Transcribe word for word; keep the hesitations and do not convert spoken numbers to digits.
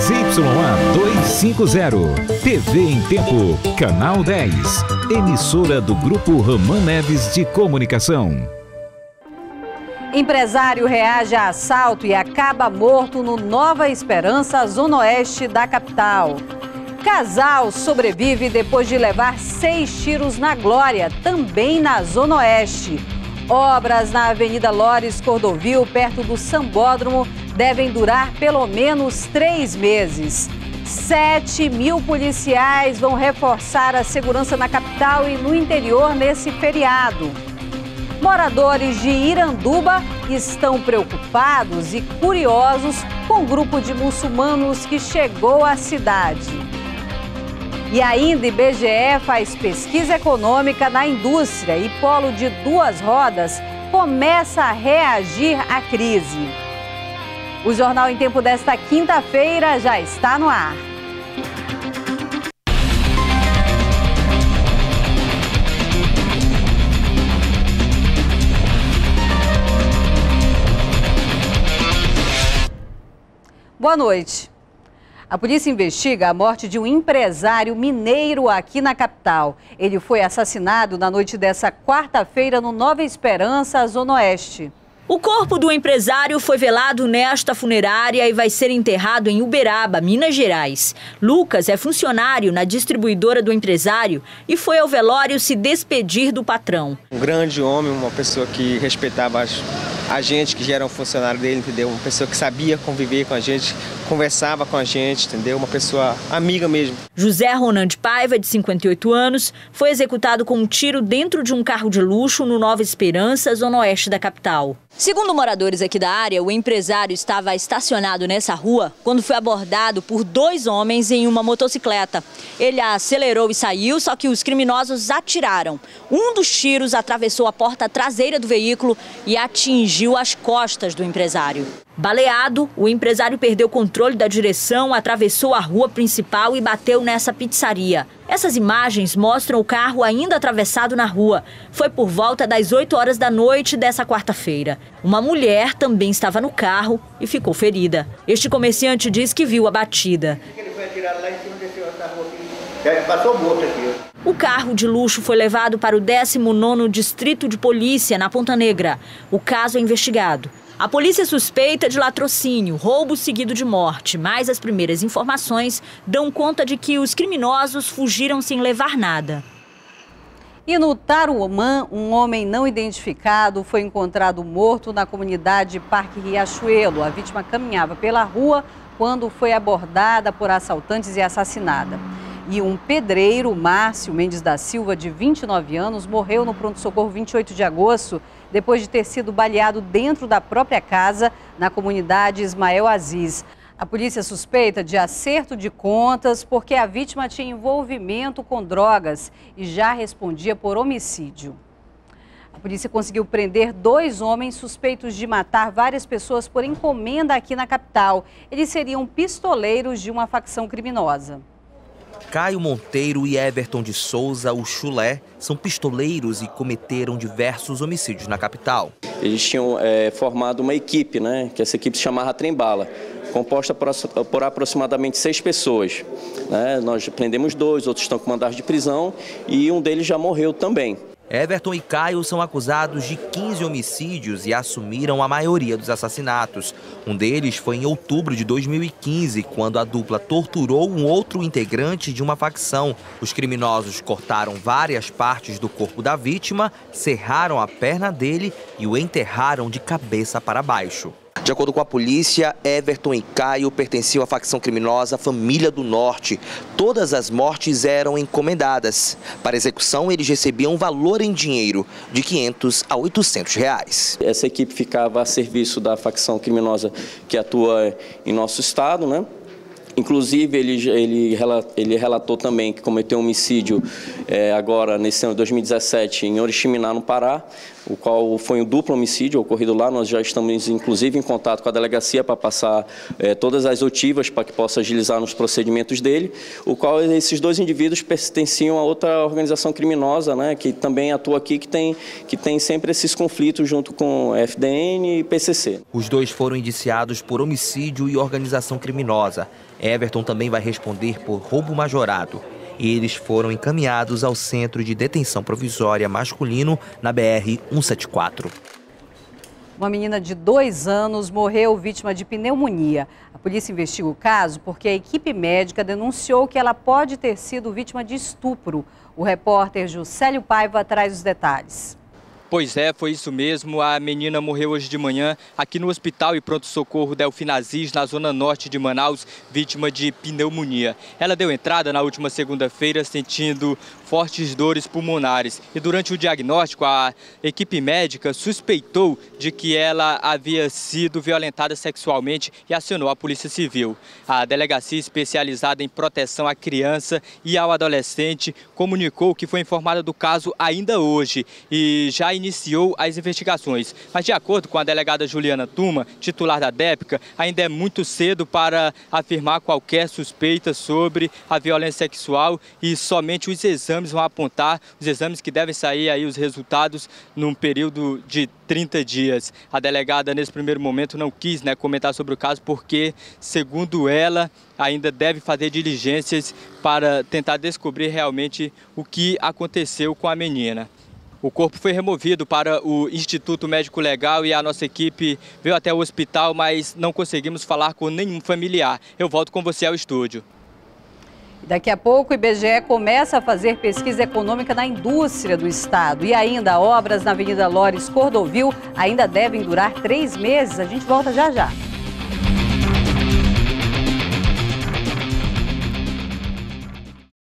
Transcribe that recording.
Y A duzentos e cinquenta, T V em Tempo, Canal dez, emissora do Grupo Roman Neves de Comunicação. Empresário reage a assalto e acaba morto no Nova Esperança, zona oeste da capital. Casal sobrevive depois de levar seis tiros na Glória, também na zona oeste. Obras na Avenida Lores Cordovil, perto do Sambódromo, devem durar pelo menos três meses. Sete mil policiais vão reforçar a segurança na capital e no interior nesse feriado. Moradores de Iranduba estão preocupados e curiosos com o grupo de muçulmanos que chegou à cidade. E ainda I B G E faz pesquisa econômica na indústria e polo de duas rodas começa a reagir à crise. O Jornal em Tempo desta quinta-feira já está no ar. Boa noite. A polícia investiga a morte de um empresário mineiro aqui na capital. Ele foi assassinado na noite dessa quarta-feira no Nova Esperança, zona oeste. O corpo do empresário foi velado nesta funerária e vai ser enterrado em Uberaba, Minas Gerais. Lucas é funcionário na distribuidora do empresário e foi ao velório se despedir do patrão. Um grande homem, uma pessoa que respeitava a gente, que já era um funcionário dele, entendeu? Uma pessoa que sabia conviver com a gente, conversava com a gente, entendeu? Uma pessoa amiga mesmo. José Ronan de Paiva, de cinquenta e oito anos, foi executado com um tiro dentro de um carro de luxo no Nova Esperança, zona oeste da capital. Segundo moradores aqui da área, o empresário estava estacionado nessa rua quando foi abordado por dois homens em uma motocicleta. Ele acelerou e saiu, só que os criminosos atiraram. Um dos tiros atravessou a porta traseira do veículo e atingiu as costas do empresário. Baleado, o empresário perdeu o controle da direção, atravessou a rua principal e bateu nessa pizzaria. Essas imagens mostram o carro ainda atravessado na rua. Foi por volta das oito horas da noite dessa quarta-feira. Uma mulher também estava no carro e ficou ferida. Este comerciante diz que viu a batida. Ele foi atirado lá em cima desse outro rua aqui. Passou morto aqui. O carro de luxo foi levado para o décimo nono Distrito de Polícia, na Ponta Negra. O caso é investigado. A polícia suspeita de latrocínio, roubo seguido de morte, mas as primeiras informações dão conta de que os criminosos fugiram sem levar nada. E no Tarumã, um homem não identificado foi encontrado morto na comunidade Parque Riachuelo. A vítima caminhava pela rua quando foi abordada por assaltantes e assassinada. E um pedreiro, Márcio Mendes da Silva, de vinte e nove anos, morreu no pronto-socorro vinte e oito de agosto, depois de ter sido baleado dentro da própria casa, na comunidade Ismael Aziz. A polícia suspeita de acerto de contas porque a vítima tinha envolvimento com drogas e já respondia por homicídio. A polícia conseguiu prender dois homens suspeitos de matar várias pessoas por encomenda aqui na capital. Eles seriam pistoleiros de uma facção criminosa. Caio Monteiro e Everton de Souza, o Chulé, são pistoleiros e cometeram diversos homicídios na capital. Eles tinham é, formado uma equipe, né, que essa equipe se chamava Trem-Bala, composta por, por aproximadamente seis pessoas. Né? Nós prendemos dois, outros estão com mandado de prisão e um deles já morreu também. Everton e Caio são acusados de quinze homicídios e assumiram a maioria dos assassinatos. Um deles foi em outubro de dois mil e quinze, quando a dupla torturou um outro integrante de uma facção. Os criminosos cortaram várias partes do corpo da vítima, serraram a perna dele e o enterraram de cabeça para baixo. De acordo com a polícia, Everton e Caio pertenciam à facção criminosa Família do Norte. Todas as mortes eram encomendadas. Para execução, eles recebiam um valor em dinheiro, de quinhentos a oitocentos reais. Essa equipe ficava a serviço da facção criminosa que atua em nosso estado, né? Inclusive, ele, ele, ele relatou também que cometeu um homicídio é, agora, nesse ano de dois mil e dezessete, em Oriximiná, no Pará, o qual foi um duplo homicídio ocorrido lá. Nós já estamos, inclusive, em contato com a delegacia para passar é, todas as oitivas para que possa agilizar nos procedimentos dele, o qual esses dois indivíduos pertenciam a outra organização criminosa, né, que também atua aqui, que tem, que tem sempre esses conflitos junto com F D N e P C C. Os dois foram indiciados por homicídio e organização criminosa. Everton também vai responder por roubo majorado. Eles foram encaminhados ao Centro de Detenção Provisória Masculino na B R cento e setenta e quatro. Uma menina de dois anos morreu vítima de pneumonia. A polícia investiga o caso porque a equipe médica denunciou que ela pode ter sido vítima de estupro. O repórter Juscelio Paiva traz os detalhes. Pois é, foi isso mesmo. A menina morreu hoje de manhã aqui no Hospital e Pronto-Socorro Delfim Aziz, na zona norte de Manaus, vítima de pneumonia. Ela deu entrada na última segunda-feira sentindo fortes dores pulmonares e durante o diagnóstico a equipe médica suspeitou de que ela havia sido violentada sexualmente e acionou a Polícia Civil. A delegacia especializada em proteção à criança e ao adolescente comunicou que foi informada do caso ainda hoje e já iniciou as investigações. Mas de acordo com a delegada Juliana Tuma, titular da DEPCA, ainda é muito cedo para afirmar qualquer suspeita sobre a violência sexual e somente os exames vão apontar, os exames que devem sair aí os resultados num período de trinta dias. A delegada nesse primeiro momento não quis, né, comentar sobre o caso porque, segundo ela, ainda deve fazer diligências para tentar descobrir realmente o que aconteceu com a menina. O corpo foi removido para o Instituto Médico Legal e a nossa equipe veio até o hospital, mas não conseguimos falar com nenhum familiar. Eu volto com você ao estúdio. Daqui a pouco o I B G E começa a fazer pesquisa econômica na indústria do estado. E ainda obras na Avenida Lores Cordovil ainda devem durar três meses. A gente volta já já.